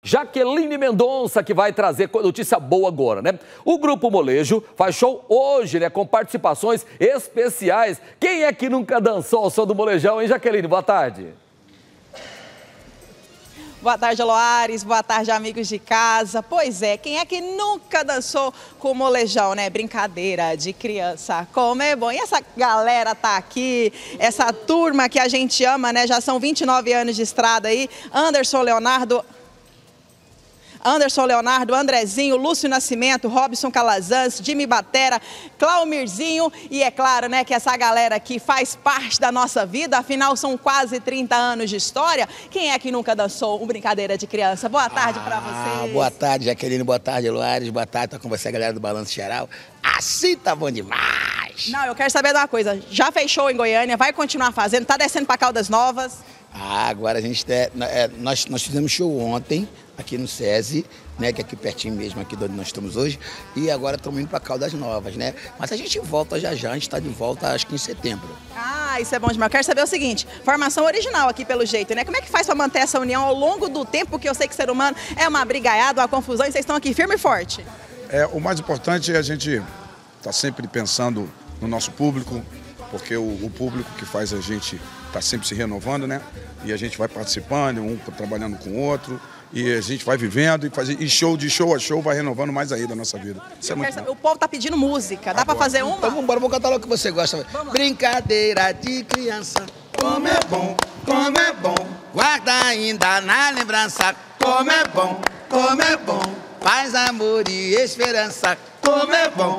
Jaqueline Mendonça, que vai trazer notícia boa agora, né? O Grupo Molejo faz show hoje, né? Com participações especiais. Quem é que nunca dançou ao som do Molejão, hein, Jaqueline? Boa tarde. Boa tarde, Loares. Boa tarde, amigos de casa. Pois é, quem é que nunca dançou com o Molejão, né? Brincadeira de criança. Como é bom. E essa galera tá aqui, essa turma que a gente ama, né? Já são 29 anos de estrada aí. Anderson Leonardo, Andrezinho, Lúcio Nascimento, Robson Calazans, Jimmy Batera, Claumirzinho e é claro, né, que essa galera aqui faz parte da nossa vida, afinal são quase 30 anos de história. Quem é que nunca dançou um Brincadeira de Criança? Boa tarde pra vocês. Boa tarde, Jaqueline, boa tarde, Loares, boa tarde, tá com você, a galera do Balanço Geral. Assim tá bom demais. Não, eu quero saber de uma coisa, já fez show em Goiânia, vai continuar fazendo, tá descendo pra Caldas Novas? Agora a gente, nós fizemos show ontem, aqui no SESI, né, que é aqui pertinho mesmo, aqui de onde nós estamos hoje, e agora estamos indo para Caldas Novas, né? Mas a gente volta já, a gente está de volta acho que em setembro. Ah, isso é bom demais. Eu quero saber o seguinte, formação original aqui pelo jeito, né? Como é que faz para manter essa união ao longo do tempo, porque eu sei que ser humano é uma brigaiada, uma confusão, e vocês estão aqui firme e forte? O mais importante é a gente estar sempre pensando no nosso público, porque o público que faz a gente estar sempre se renovando, né? E a gente vai participando, um trabalhando com o outro, e a gente vai vivendo e show de show a show vai renovando mais ainda a nossa vida. Isso é muito bom. O povo tá pedindo música, dá pra fazer uma? Então vamos cantar logo o que você gosta. Brincadeira de criança, como é bom, guarda ainda na lembrança, como é bom, paz, amor e esperança, como é bom,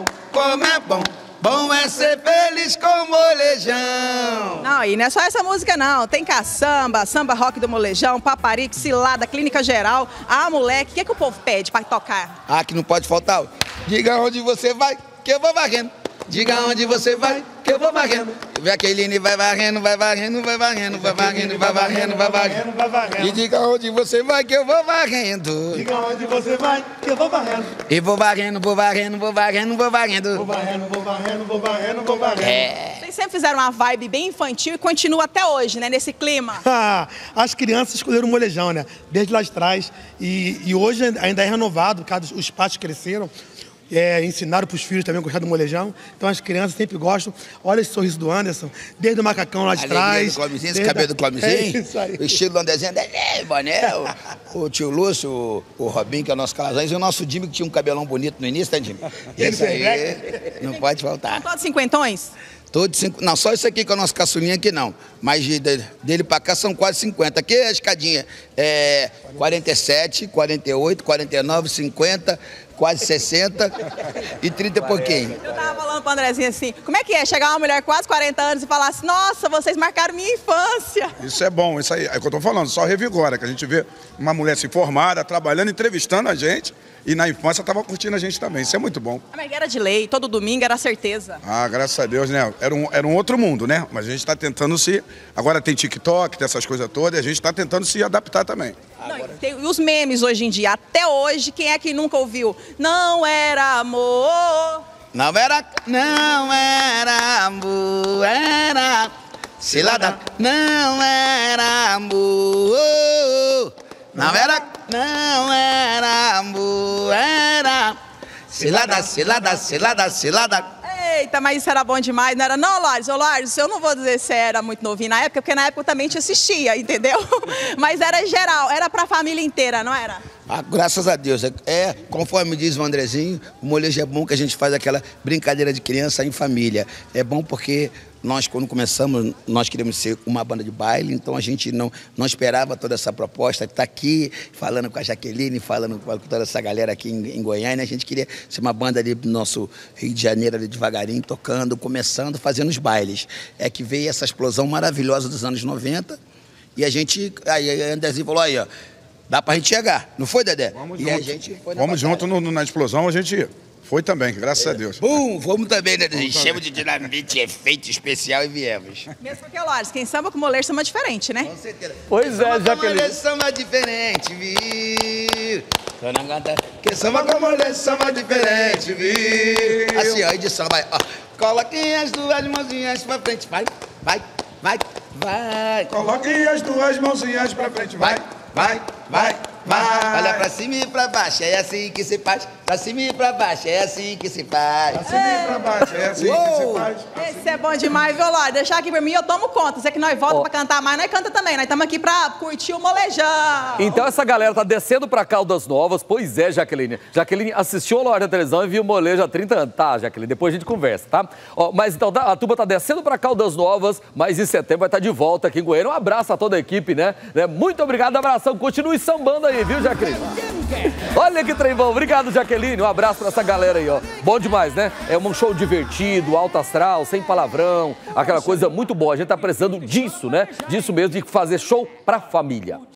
bom é ser feliz com o Molejão. Não, e não é só essa música não, tem caçamba, samba rock do Molejão, paparico, cilada, clínica geral. Ah, moleque, o que o povo pede pra tocar? Ah, que não pode faltar. Diga onde você vai, que eu vou varrendo. Diga onde você vai, que eu vou varrendo. Jaqueline vai varrendo, vai varrendo, vai varrendo, vai varrendo, vai varrendo, vai varrendo, vai varrendo. E diga onde você vai, que eu vou varrendo. Diga onde você vai, que eu vou varrendo. E vou varrendo, vou varrendo, vou varrendo, vou varrendo. Vou varrendo, vou varrendo, vou varrendo, vou varrendo. Vocês sempre fizeram uma vibe bem infantil e continua até hoje, né, nesse clima. As crianças escolheram o Molejão, né, desde lá de trás. E hoje ainda é renovado, os pais cresceram. Ensinaram para os filhos também a gostar do Molejão. Então as crianças sempre gostam. Olha esse sorriso do Anderson, desde o macacão lá de trás. Esse cabelo do Clomizinho, o estilo do Andrezinho, boné, o tio Lúcio, o Robinho, que é o nosso Calazans, e o nosso Jimmy, que tinha um cabelão bonito no início, tá, Jimmy? Esse aí não pode faltar. Todos cinquentões? Todos 50, não, só isso aqui que é o nosso caçulinha aqui não, mas dele pra cá são quase 50. Aqui é a escadinha, 47, 48, 49, 50, quase 60 e 30 e pouquinho. Eu tava falando pro Andrezinho assim, como é que é chegar uma mulher quase 40 anos e falar assim, nossa, vocês marcaram minha infância. Isso é bom, isso aí é o que eu tô falando, só revigora, que a gente vê uma mulher se formada, trabalhando, entrevistando a gente, e na infância tava curtindo a gente também, isso é muito bom. Mas era de lei, todo domingo era certeza. Ah, graças a Deus, né? Era um outro mundo, né? Mas a gente tá tentando agora tem TikTok, tem essas coisas todas, e a gente tá tentando se adaptar também. E os memes hoje em dia, até hoje, quem é que nunca ouviu? Não era amor. Não era amor, era cilada. Não era amor. Não era amor, era cilada, cilada, cilada, cilada. Eita, mas isso era bom demais, não era não, Loares? Ô, Loares, eu não vou dizer se era muito novinho na época, porque na época eu também te assistia, entendeu? Mas era geral, era pra família inteira, não era? Ah, graças a Deus. Conforme diz o Andrezinho, o molejo é bom que a gente faz aquela brincadeira de criança em família. É bom porque nós, quando começamos, nós queríamos ser uma banda de baile, então a gente não esperava toda essa proposta. Está aqui falando com a Jaqueline, falando com toda essa galera aqui em Goiânia. A gente queria ser uma banda ali do nosso Rio de Janeiro, ali devagarinho, tocando, começando, fazendo os bailes. É que veio essa explosão maravilhosa dos anos 90 e a gente, aí a Andrezinho falou, aí ó, dá pra gente chegar, não foi, Dedé? Vamos e junto. A gente foi Vamos junto na explosão, a gente foi também, graças a Deus. Vamos também, né? Enchemos de dinamite, efeito especial e viemos. Mesmo porque, Loares, quem samba com molejo samba diferente, né? Com certeza. Pois é, Jaqueline. Samba diferente, viu? Que samba com molejo, samba diferente, viu? Assim, ó, edição, vai, ó. Coloquem as duas mãozinhas pra frente, vai. Coloquem as duas mãozinhas pra frente, vai. vai. Olha pra cima e pra baixo, é assim que se faz. Pra cima e pra baixo, é assim que se faz. Pra cima e pra baixo, é assim que se faz. Esse é bom demais, viu, Lória? Deixar aqui pra mim, eu tomo conta. Você que nós volta pra cantar mais, nós canta também. Nós estamos aqui pra curtir o molejão. Então essa galera tá descendo pra Caldas Novas. Pois é, Jaqueline. Jaqueline assistiu a Lória na televisão e viu o molejo há 30 anos. Tá, Jaqueline, depois a gente conversa, tá? Ó, mas então a turma tá descendo pra Caldas Novas, mas em setembro vai estar de volta aqui em Goiânia. Um abraço a toda a equipe, né? Muito obrigado, abração. Continue sambando aí, viu, Jaqueline? Olha que trem bom. Obrigado, Jaqueline. Um abraço pra essa galera aí, ó. Bom demais, né? É um show divertido, alto astral, sem palavrão, aquela coisa muito boa. A gente tá precisando disso, né? Disso mesmo, de fazer show pra família.